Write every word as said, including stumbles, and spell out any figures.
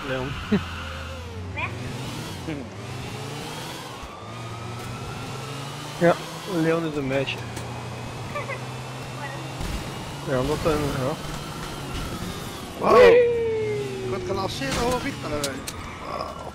Leon. Ja, Leon is een meisje. Ja, omdat een... Ja. Wow! Ik word gelanceerd over Victor. Wow.